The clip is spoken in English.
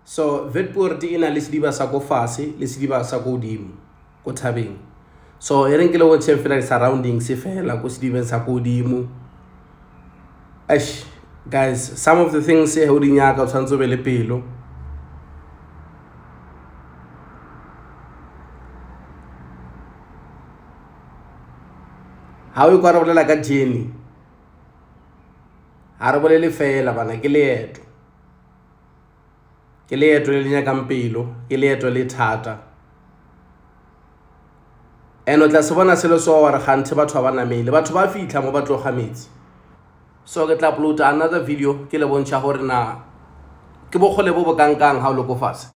So Vetport ina le sediba sa ko fase le sediba sa ko dimo ko thabeng. So e reng ke le go fela surroundings se fela go sedibeng sa ko dimo. Guys, some of the things se ho dinyaka o tshwantse be le pelo. Ha o kwara bolela ka Jenny. Ha re bolele fela bana ke leeto. Ke leeto le nyaka mpelo, ke leeto le thata. Eno tla se bona selo so wa re gantse batho ba namele, batho ba fitla mo ba tloga metsi. So ke tla upload another video ke le bontsha gore na ke bogole bo bokangkang ha o le go fase.